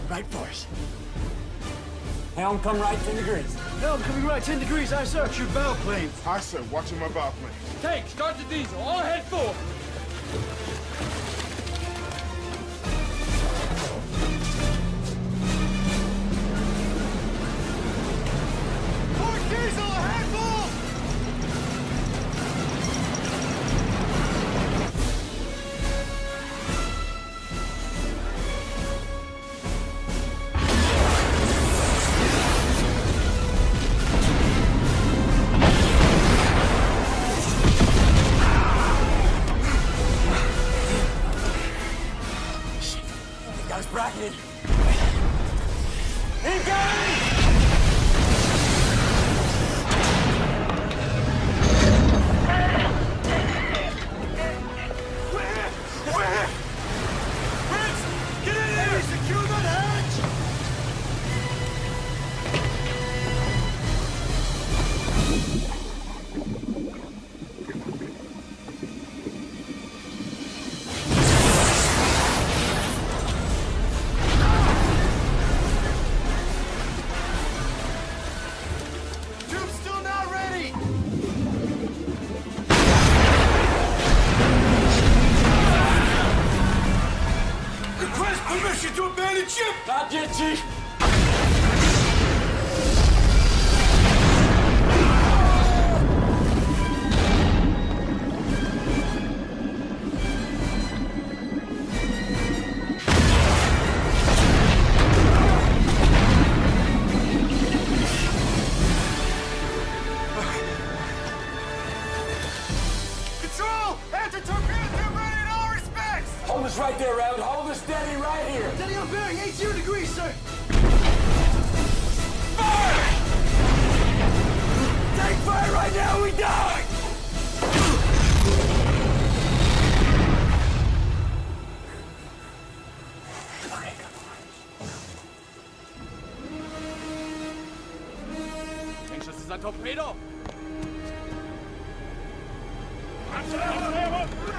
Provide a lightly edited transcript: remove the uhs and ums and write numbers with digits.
heading right for us. Helm, come right 10 degrees. Helm, coming right 10 degrees, aye, sir. Shoot bow planes. Aye, sir. Watching my bow plane. Tank, start the diesel. All head forward. Port diesel, ahead full! Bracketed. Incoming! Where? Prince, get in there! Secure that hatch! Permission to abandon ship! Not yet, Chief. Control! Anti-torpedo tube ready in all respects! Hold us right there, Rabbit. Hold us steady right here. Steady on bearing, 80 degrees, sir. Fire! Take fire right now, we die! Okay, come on. Denkst du, das ist ein Torpedo?